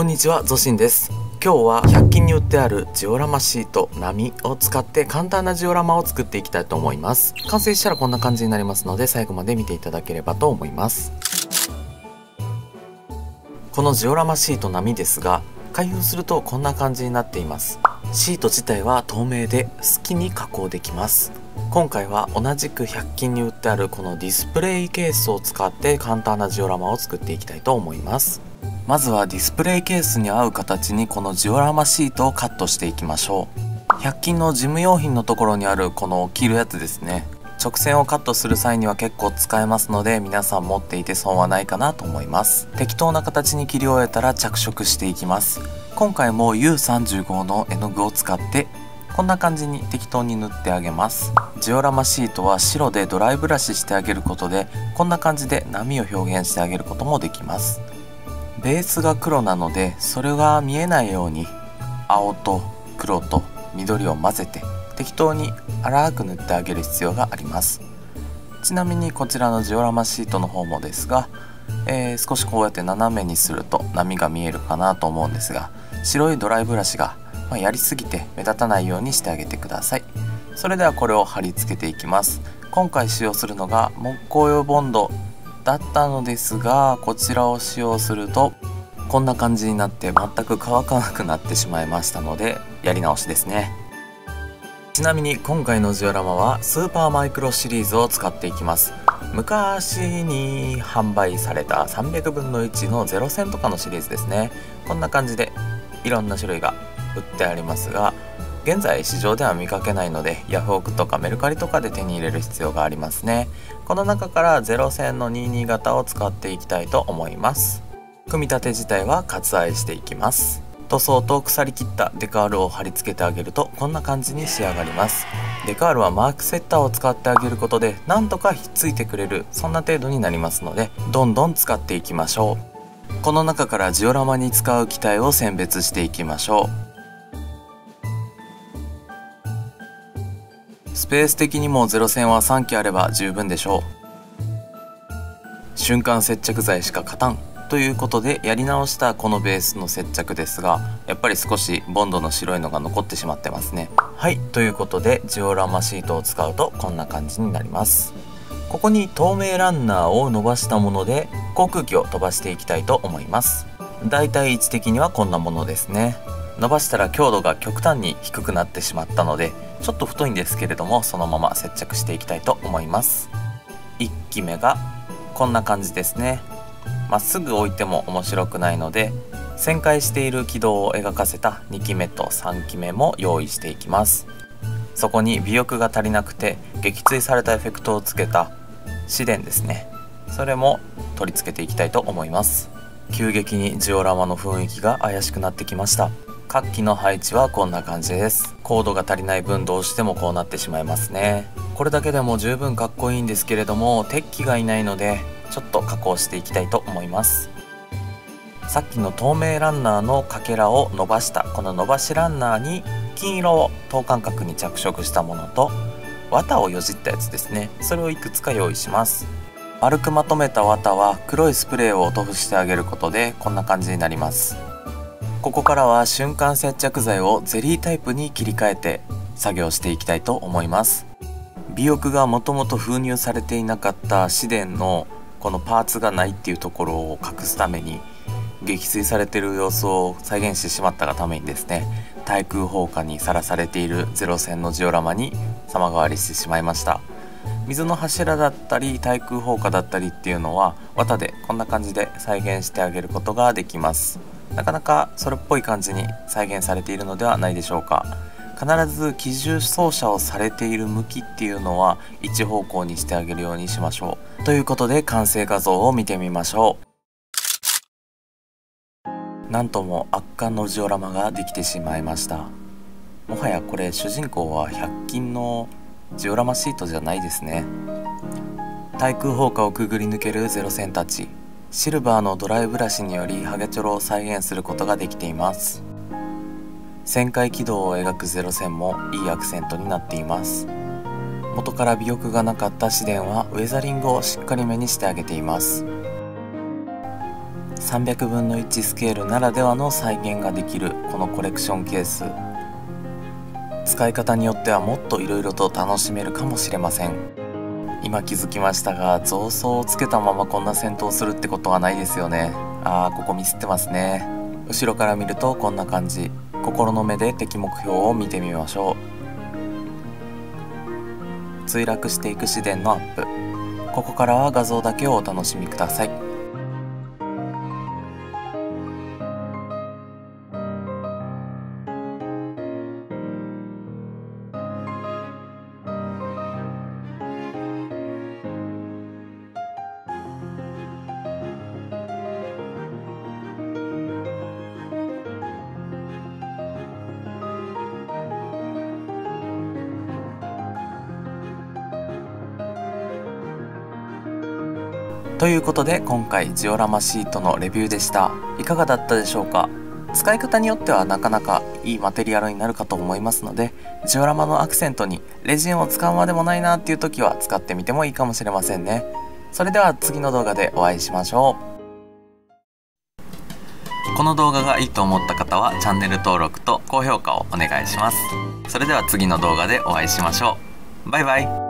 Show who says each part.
Speaker 1: こんにちは、ゾシンです。今日は100均に売ってあるジオラマシート波を使って簡単なジオラマを作っていきたいと思います。完成したらこんな感じになりますので、最後まで見ていただければと思います。このジオラマシート波ですが、開封するとこんな感じになっています。シート自体は透明で好きに加工できます。今回は同じく100均に売ってあるこのディスプレイケースを使って簡単なジオラマを作っていきたいと思います。まずはディスプレイケースに合う形にこのジオラマシートをカットしていきましょう。100均の事務用品のところにあるこの切るやつですね。直線をカットする際には結構使えますので、皆さん持っていて損はないかなと思います。適当な形に切り終えたら着色していきます。今回も U35 の絵の具を使ってこんな感じに適当に塗ってあげます。ジオラマシートは白でドライブラシしてあげることで、こんな感じで波を表現してあげることもできます。ベースが黒なので、それが見えないように青と黒と緑を混ぜて適当に粗く塗ってあげる必要があります。ちなみにこちらのジオラマシートの方もですが、少しこうやって斜めにすると波が見えるかなと思うんですが、白いドライブラシがやりすぎて目立たないようにしてあげてください。それではこれを貼り付けていきます。今回使用するのが木工用ボンドだったのですが、こちらを使用するとこんな感じになって全く乾かなくなってしまいましたので、やり直しですね。ちなみに今回のジオラマはスーパーマイクロシリーズを使っていきます。昔に販売された300分の1の0線とかのシリーズですね。こんな感じでいろんな種類が売ってありますが、現在市場では見かけないので、ヤフオクとかメルカリとかで手に入れる必要がありますね。この中から0線の22型を使っていきたいと思います。組み立て自体は割愛していきます。塗装と腐りきったデカールを貼り付けてあげるとこんな感じに仕上がります。デカールはマークセッターを使ってあげることでなんとかひっついてくれる、そんな程度になりますので、どんどん使っていきましょう。この中からジオラマに使う機体を選別していきましょう。スペース的にも0線は3機あれば十分でしょう。瞬間接着剤しか勝たんということでやり直したこのベースの接着ですが、やっぱり少しボンドの白いのが残ってしまってますね。はい、ということでジオラマシートを使うとこんな感じになります。ここに透明ランナーを伸ばしたもので航空機を飛ばしていきたいと思います。だいたい位置的にはこんなものですね。伸ばしたら強度が極端に低くなってしまったので、ちょっと太いんですけれども、そのまま接着していきたいと思います。1機目がこんな感じですね。まっすぐ置いても面白くないので、旋回している軌道を描かせた2機目と3機目も用意していきます。そこに尾翼が足りなくて撃墜されたエフェクトをつけた試電ですね。それも取り付けていきたいと思います。急激にジオラマの雰囲気が怪しくなってきました。各機の配置はこんな感じです。コードが足りない分どうしてもこうなってしまいますね。これだけでも十分かっこいいんですけれども、鉄機がいないのでちょっと加工していきたいと思います。さっきの透明ランナーのかけらを伸ばしたこの伸ばしランナーに金色を等間隔に着色したものと綿をよじったやつですね。それをいくつか用意します。丸くまとめた綿は黒いスプレーを塗布してあげることでこんな感じになります。ここからは瞬間接着剤をゼリータイプに切り替えて作業していきたいと思います。尾翼がもともと封入されていなかった試電のこのパーツがないっていうところを隠すために、撃墜されている様子を再現してしまったがためにですね、対空砲火にさらされている0線のジオラマに様変わりしてしまいました。水の柱だったり対空砲火だったりっていうのは綿でこんな感じで再現してあげることができます。なかなかそれっぽい感じに再現されているのではないでしょうか。必ず機銃操作をされている向きっていうのは一方向にしてあげるようにしましょう。ということで完成画像を見てみましょう。なんとも圧巻のジオラマができてしまいました。もはやこれ主人公は100均のジオラマシートじゃないですね。対空砲火をくぐり抜けるゼロ線たち、シルバーのドライブラシによりハゲチョロを再現することができています。旋回軌道を描くゼロ線もいいアクセントになっています。元から尾翼がなかった試電はウェザリングをしっかりめにしてあげています。 300分の1スケールならではの再現ができるこのコレクションケース、使い方によってはもっと色々と楽しめるかもしれません。今気づきましたが、造装をつけたままこんな戦闘するってことはないですよね。ここミスってますね。後ろから見るとこんな感じ。心の目で敵目標を見てみましょう。墜落していく自然のアップ。ここからは画像だけをお楽しみください。ということで今回ジオラマシートのレビューでした。いかがだったでしょうか。使い方によってはなかなかいいマテリアルになるかと思いますので、ジオラマのアクセントにレジンを使うまでもないなっていう時は使ってみてもいいかもしれませんね。それでは次の動画でお会いしましょう。この動画がいいと思った方はチャンネル登録と高評価をお願いします。それでは次の動画でお会いしましょう。バイバイ。